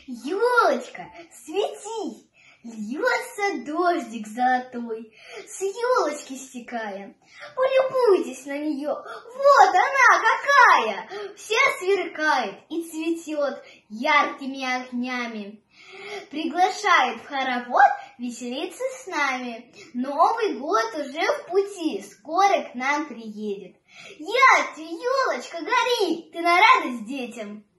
Елочка, свети, льется дождик золотой, с елочки стекая. Полюбуйтесь на нее, вот она какая! Вся сверкает и цветет яркими огнями. Приглашает в хоровод веселиться с нами. Новый год уже в пути, скоро к нам приедет. Ярче, елочка, гори, ты на радость детям.